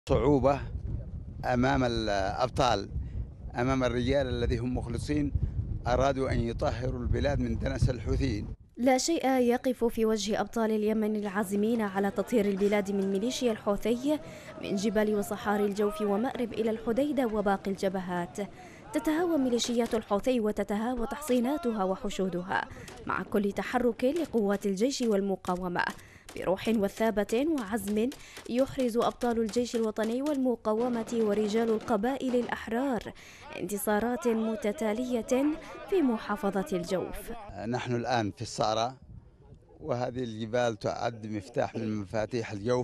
صعوبة أمام الأبطال، أمام الرجال الذين هم مخلصين أرادوا أن يطهروا البلاد من دنس الحوثيين. لا شيء يقف في وجه أبطال اليمن العازمين على تطهير البلاد من ميليشيا الحوثي من جبال وصحاري الجوف ومأرب إلى الحديدة وباقي الجبهات. تتهاوى ميليشيات الحوثي وتتهاوى تحصيناتها وحشودها مع كل تحرك لقوات الجيش والمقاومة بروح وثابة وعزم. يحرز أبطال الجيش الوطني والمقاومة ورجال القبائل الأحرار انتصارات متتالية في محافظة الجوف. نحن الآن في الصحراء، وهذه الجبال تعد مفتاح من مفاتيح الجوف،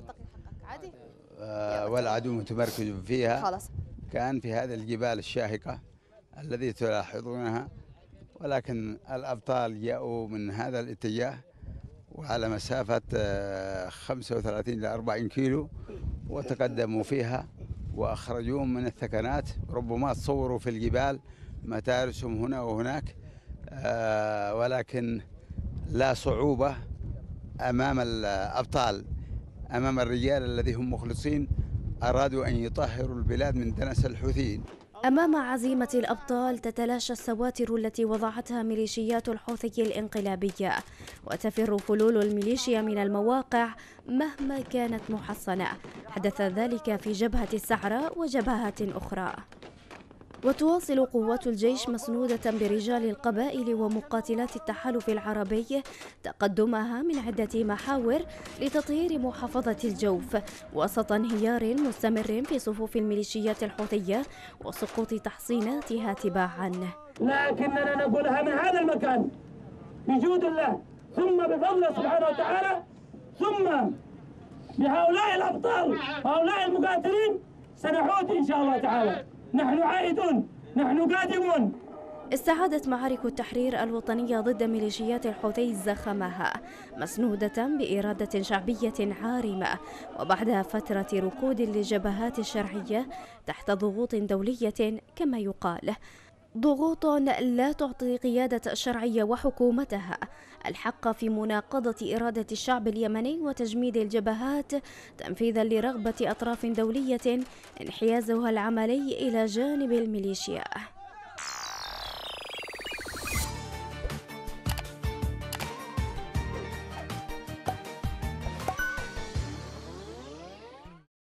والعدو متمركز فيها. كان في هذه الجبال الشاهقة الذي تلاحظونها، ولكن الأبطال جاءوا من هذا الاتجاه وعلى مسافة 35 إلى 40 كيلو، وتقدموا فيها وأخرجوهم من الثكنات. ربما تصوروا في الجبال متارسهم هنا وهناك، ولكن لا صعوبة أمام الأبطال، أمام الرجال الذين هم مخلصين أرادوا أن يطهروا البلاد من دنس الحوثيين. أمام عزيمة الأبطال تتلاشى السواتر التي وضعتها ميليشيات الحوثي الانقلابية، وتفر فلول الميليشيا من المواقع مهما كانت محصنة. حدث ذلك في جبهة السعرة وجبهات أخرى. وتواصل قوات الجيش مسنودة برجال القبائل ومقاتلات التحالف العربي تقدمها من عدة محاور لتطهير محافظة الجوف وسط انهيار مستمر في صفوف الميليشيات الحوثية وسقوط تحصيناتها تباعا. لكننا نقولها من هذا المكان بجود الله، ثم بفضله سبحانه وتعالى، ثم بهؤلاء الأبطال وهؤلاء المقاتلين سنعود إن شاء الله تعالى. نحن عائدون، نحن قادمون. استعادت معارك التحرير الوطنية ضد ميليشيات الحوثي زخمها مسنودة بإرادة شعبية عارمة، وبعد فترة ركود للجبهات الشرعية تحت ضغوط دولية كما يقال، ضغوط لا تعطي قيادة الشرعية وحكومتها الحق في مناقضة إرادة الشعب اليمني وتجميد الجبهات تنفيذا لرغبة أطراف دولية انحيازها العملي إلى جانب الميليشيا.